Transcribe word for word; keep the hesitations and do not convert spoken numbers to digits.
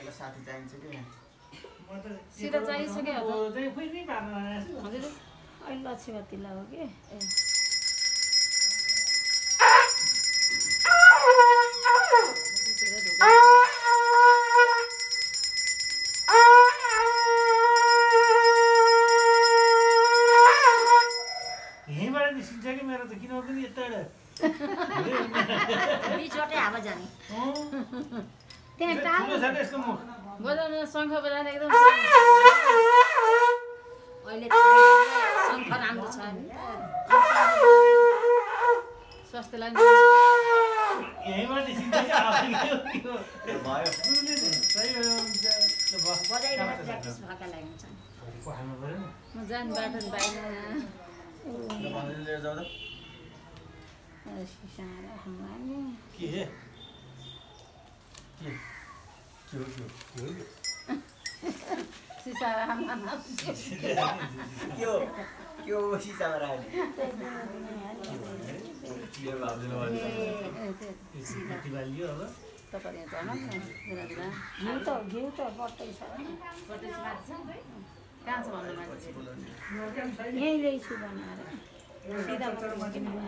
बेला साथी चाहिन्छ कि सिधा चाहिसक्यो चाहिँ खुइनी पार्न हजुर अहिले लक्ष्मीवती ला हो कि ए यहीँबाट निस्किन्छ कि मेरो त किन पनि यता बिचबाटै हावा जाने त्यहाँ टाढो छ यसको मुख बजाउन शङ्ख बजाएर एकदम अहिले शङ्ख राम्रो छ स्वास्थ्यलाई यहीँबाट निस्किन्छ कि भयो बजाइरहेर प्र्याक्टिस भएका लागि हुन्छ म जानु बाटो बाहिर लिएर जाऊ त के हे के के हो के हो सिसा रामा के हो के हो सिसामा राख्ने के भाउजूले दिवाली अब तपाईँ यहाँ जानु घिउ त घिउ त बट्टै छ कहाँ छ भन्नु यहीँ ल्याइछु बनाएर सिधा